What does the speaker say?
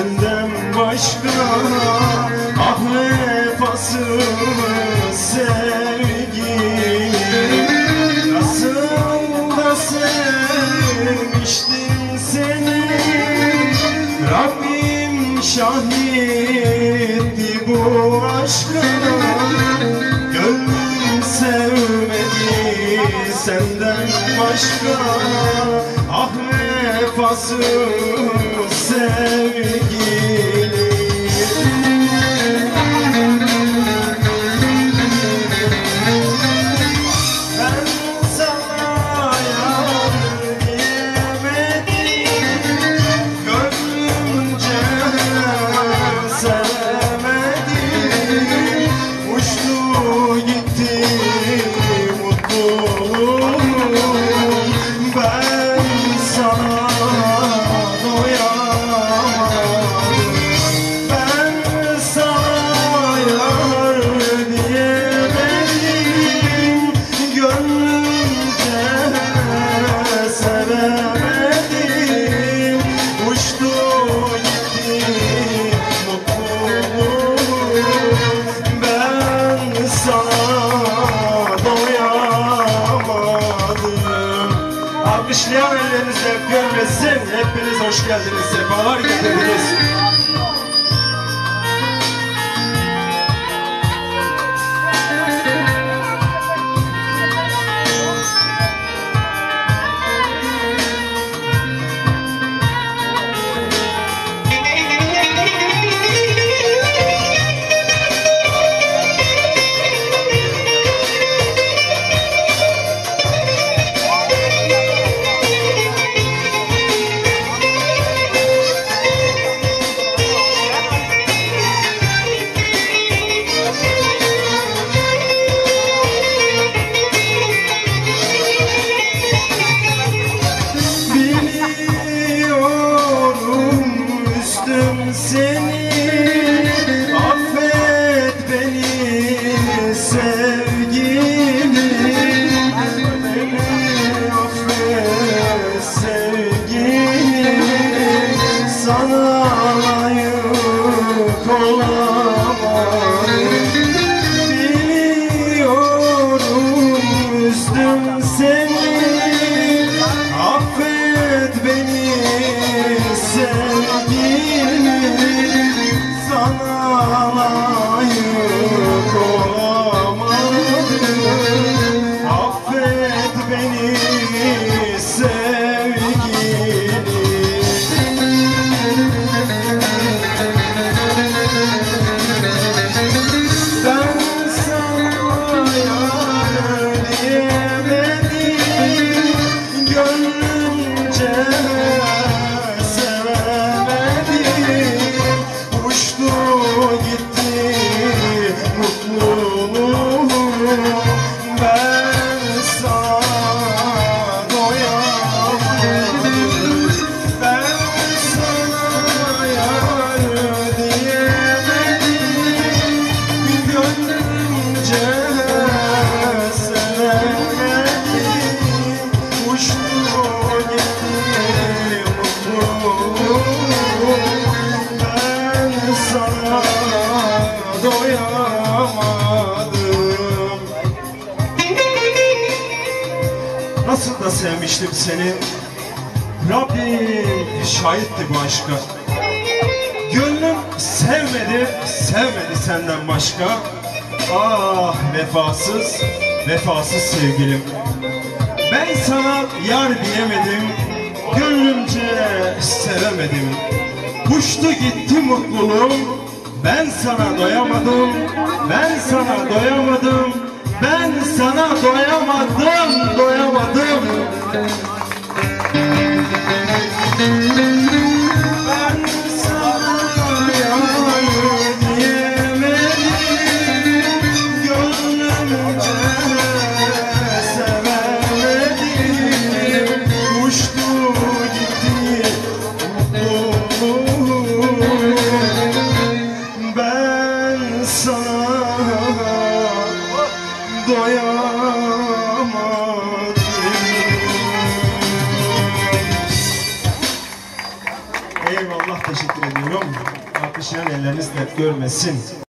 senden başka. Ah vefasız sevgilim, nasıl da sevmiştim seni. Rabbim şahitti bu aşka. Gönlüm sevmedi senden başka. Ah vefasız sevgilim. Ben sana yar diyemedim, gönlümce sevemedim. Uçtu gitti mutluluğum, ben sana doyamadım. Ben sana yar diyemedim, gönlümce sevemedim. Uçtu gitti mutluluğum, ben sana doyamadım. Alkışlayan ellerinizle görmesin. Hepiniz hoş geldiniz, sefalar getirdiniz. Seni affet beni sevgilim, beni affet sevgilim. Sana layık olamadım, biliyorum üzdüm seni. Affet beni sevgilim, sana layık olamadım. Affet beni sevgilim. Ben sana yar diyemedim, gönlümce sevemedim. Uçtu gitti mutluluğum, ben sana doyamadım. Ben sana yar diyemedim, gönlümce sevemedim. Uçtu gitti mutluluğum, ben sana doyamadım. Nasıl da sevmiştim seni, Rabbim şahitti bu aşka. Gönlüm sevmedi senden başka. Ah vefasız, vefasız sevgilim. Ben sana yar diyemedim, gönlümce sevemedim. Uçtu gitti mutluluğum, ben sana doyamadım. Ben sana doyamadım, ben sana doyamadım, doyamadım. Ben sana yar diyemedim, gönlümce sevemedim. Uçtu gitti mutluluğum, ben sana doyamadım. Eyvallah, teşekkür ediyorum. Alkışlayan elleriniz dert görmesin.